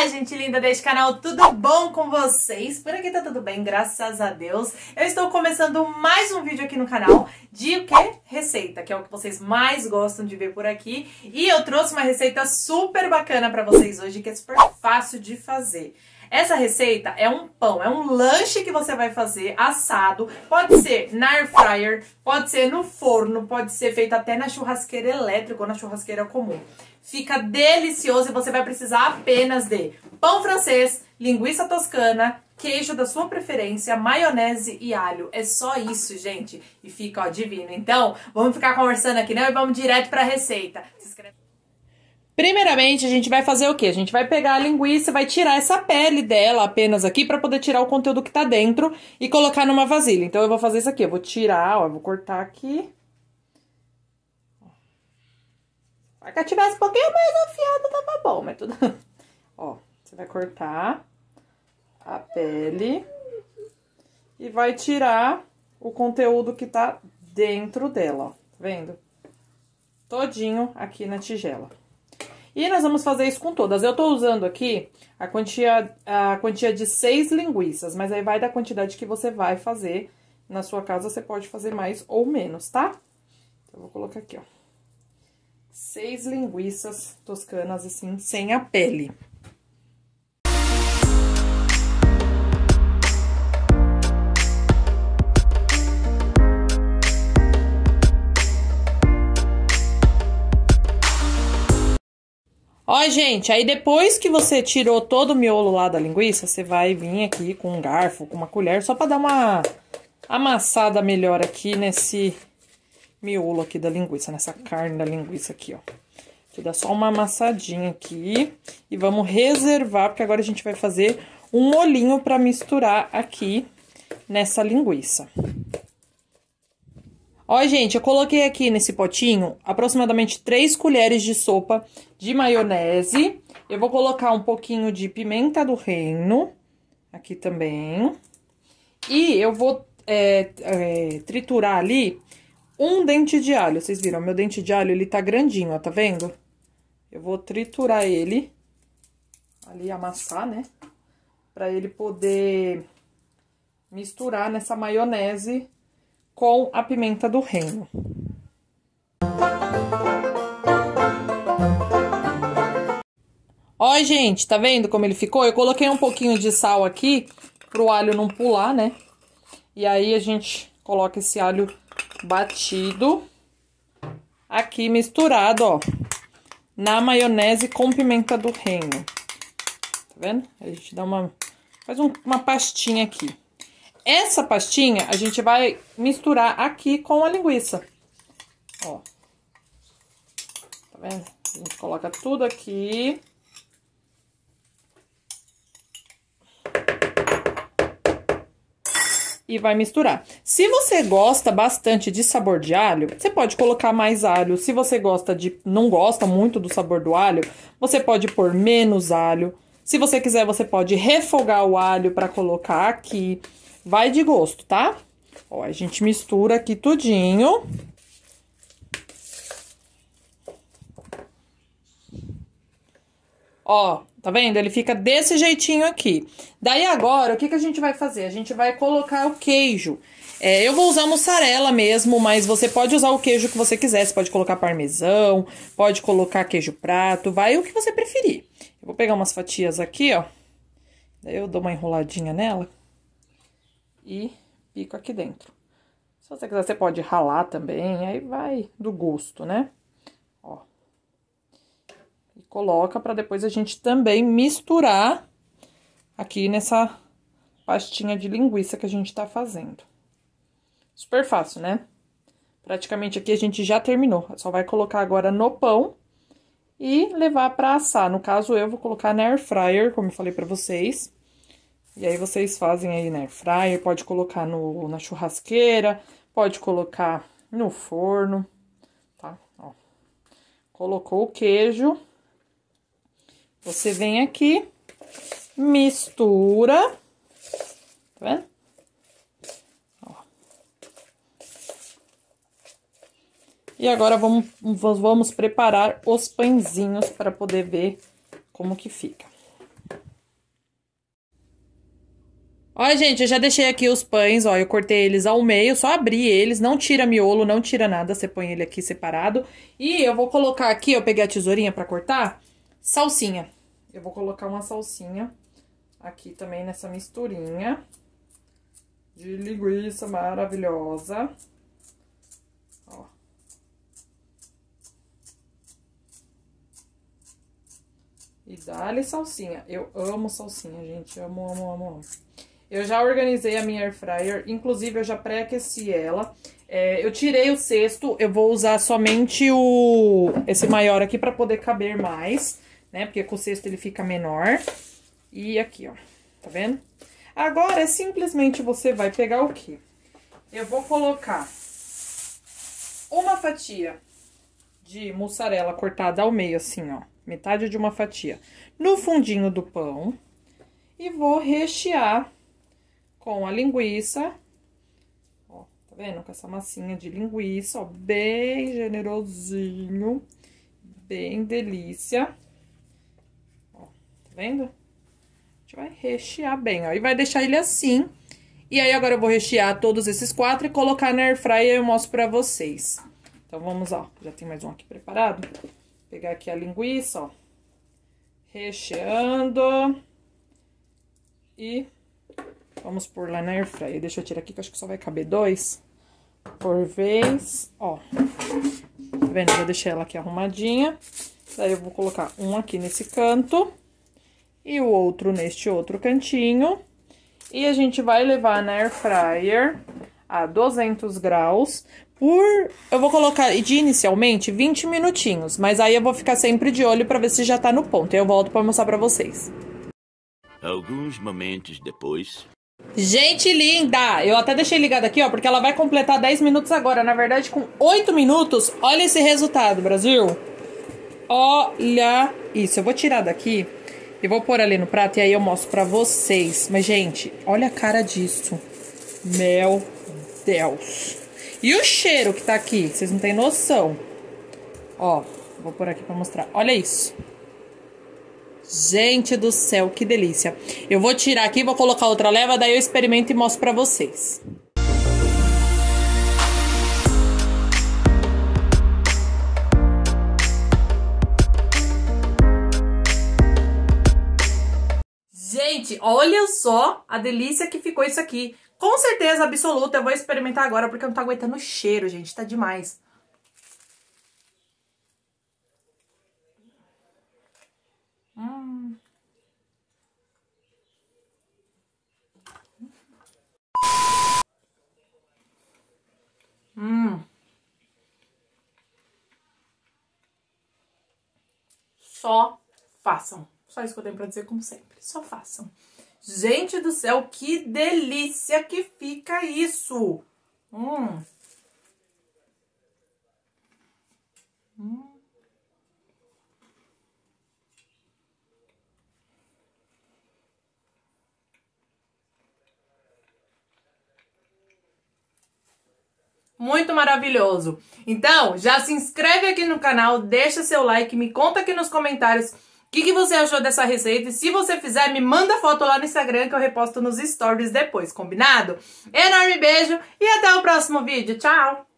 Olá, gente linda deste canal, tudo bom com vocês? Por aqui tá tudo bem, graças a Deus. Eu estou começando mais um vídeo aqui no canal de o quê? Receita, que é o que vocês mais gostam de ver por aqui. E eu trouxe uma receita super bacana pra vocês hoje, que é super fácil de fazer. Essa receita é um pão, é um lanche que você vai fazer assado. Pode ser na air fryer, pode ser no forno, pode ser feito até na churrasqueira elétrica ou na churrasqueira comum. Fica delicioso e você vai precisar apenas de pão francês, linguiça toscana, queijo da sua preferência, maionese e alho. É só isso, gente. E fica, ó, divino. Então, vamos ficar conversando aqui, né? E vamos direto pra receita. Se inscreve. Primeiramente, a gente vai fazer o quê? A gente vai pegar a linguiça, vai tirar essa pele dela apenas aqui pra poder tirar o conteúdo que tá dentro e colocar numa vasilha. Então, eu vou fazer isso aqui. Eu vou tirar, ó, eu vou cortar aqui. Se tivesse um pouquinho mais afiado, tava bom, mas tudo... Ó, você vai cortar a pele e vai tirar o conteúdo que tá dentro dela, ó. Tá vendo? Todinho aqui na tigela. E nós vamos fazer isso com todas. Eu tô usando aqui a quantia de 6 linguiças, mas aí vai da quantidade que você vai fazer. Na sua casa, você pode fazer mais ou menos, tá? Então, eu vou colocar aqui, ó. 6 linguiças toscanas, assim, sem a pele. Ó, gente, aí depois que você tirou todo o miolo lá da linguiça, você vai vir aqui com um garfo, com uma colher, só pra dar uma amassada melhor aqui nesse miolo aqui da linguiça, nessa carne da linguiça aqui, ó. Aqui dá só uma amassadinha aqui e vamos reservar, porque agora a gente vai fazer um molhinho pra misturar aqui nessa linguiça. Ó, gente, eu coloquei aqui nesse potinho aproximadamente 3 colheres de sopa de maionese. Eu vou colocar um pouquinho de pimenta do reino aqui também. E eu vou triturar ali um dente de alho. Vocês viram, meu dente de alho, ele tá grandinho, ó, tá vendo? Eu vou triturar ele, ali amassar, né? Pra ele poder misturar nessa maionese com a pimenta do reino. Ó, gente, tá vendo como ele ficou? Eu coloquei um pouquinho de sal aqui pro alho não pular, né? E aí a gente coloca esse alho batido aqui misturado, ó, na maionese com pimenta do reino. Tá vendo? A gente dá faz uma pastinha aqui. Essa pastinha a gente vai misturar aqui com a linguiça. Ó. Tá vendo? A gente coloca tudo aqui. E vai misturar. Se você gosta bastante de sabor de alho, você pode colocar mais alho. Se você não gosta muito do sabor do alho, você pode pôr menos alho. Se você quiser, você pode refogar o alho para colocar aqui. Vai de gosto, tá? Ó, a gente mistura aqui tudinho. Ó, tá vendo? Ele fica desse jeitinho aqui. Daí agora, o que que a gente vai fazer? A gente vai colocar o queijo. Eu vou usar mussarela mesmo, mas você pode usar o queijo que você quiser. Você pode colocar parmesão, pode colocar queijo prato, vai o que você preferir. Eu vou pegar umas fatias aqui, ó. Daí eu dou uma enroladinha nela. E pico aqui dentro. Se você quiser, você pode ralar também, aí vai do gosto, né? Ó. E coloca pra depois a gente também misturar aqui nessa pastinha de linguiça que a gente tá fazendo. Super fácil, né? Praticamente aqui a gente já terminou. Só vai colocar agora no pão e levar pra assar. No caso, eu vou colocar na air fryer, como eu falei pra vocês. E aí, vocês fazem aí na air fryer, pode colocar na churrasqueira, pode colocar no forno, tá? Ó. Colocou o queijo. Você vem aqui, mistura, tá vendo? Ó. E agora, vamos preparar os pãezinhos para poder ver como que fica. Ó, gente, eu já deixei aqui os pães, ó, eu cortei eles ao meio, só abri eles, não tira miolo, não tira nada, você põe ele aqui separado. E eu vou colocar aqui, eu peguei a tesourinha pra cortar, salsinha. Eu vou colocar uma salsinha aqui também nessa misturinha de linguiça maravilhosa. Ó. E dá-lhe salsinha. Eu amo salsinha, gente, amo, amo, amo, amo. Eu já organizei a minha air fryer, inclusive eu já pré-aqueci ela. Eu tirei o cesto, eu vou usar somente esse maior aqui pra poder caber mais, né? Porque com o cesto ele fica menor. E aqui, ó, tá vendo? Agora, simplesmente você vai pegar o quê? Eu vou colocar uma fatia de mussarela cortada ao meio, assim, ó. Metade de uma fatia no fundinho do pão. E vou rechear com a linguiça, ó, tá vendo? Com essa massinha de linguiça, ó, bem generosinho, bem delícia. Ó, tá vendo? A gente vai rechear bem, ó, e vai deixar ele assim. E aí, agora eu vou rechear todos esses 4 e colocar na air fryer e eu mostro pra vocês. Então, vamos, ó, já tem mais um aqui preparado. Vou pegar aqui a linguiça, ó, recheando. E vamos pôr lá na air fryer. Deixa eu tirar aqui que eu acho que só vai caber 2 por vez. Ó, tá vendo? Eu vou deixar ela aqui arrumadinha. Daí eu vou colocar um aqui nesse canto e o outro neste outro cantinho. E a gente vai levar na air fryer a 200 graus eu vou colocar de inicialmente 20 minutinhos, mas aí eu vou ficar sempre de olho pra ver se já tá no ponto. Aí eu volto pra mostrar pra vocês. Alguns momentos depois... Gente linda! Eu até deixei ligado aqui, ó, porque ela vai completar 10 minutos agora. Na verdade, com 8 minutos, olha esse resultado, Brasil. Olha isso. Eu vou tirar daqui e vou pôr ali no prato e aí eu mostro pra vocês. Mas, gente, olha a cara disso. Meu Deus. E o cheiro que tá aqui, vocês não têm noção. Ó, vou pôr aqui pra mostrar. Olha isso. Gente do céu, que delícia. Eu vou tirar aqui, vou colocar outra leva, daí eu experimento e mostro pra vocês. Gente, olha só a delícia que ficou isso aqui. Com certeza absoluta, eu vou experimentar agora porque eu não tô aguentando o cheiro, gente. Tá demais. Só façam. Só isso que eu tenho pra dizer, como sempre. Só façam. Gente do céu, que delícia que fica isso! Muito maravilhoso. Então, já se inscreve aqui no canal, deixa seu like, me conta aqui nos comentários o que você achou dessa receita. E se você fizer, me manda foto lá no Instagram que eu reposto nos stories depois, combinado? Enorme beijo e até o próximo vídeo. Tchau!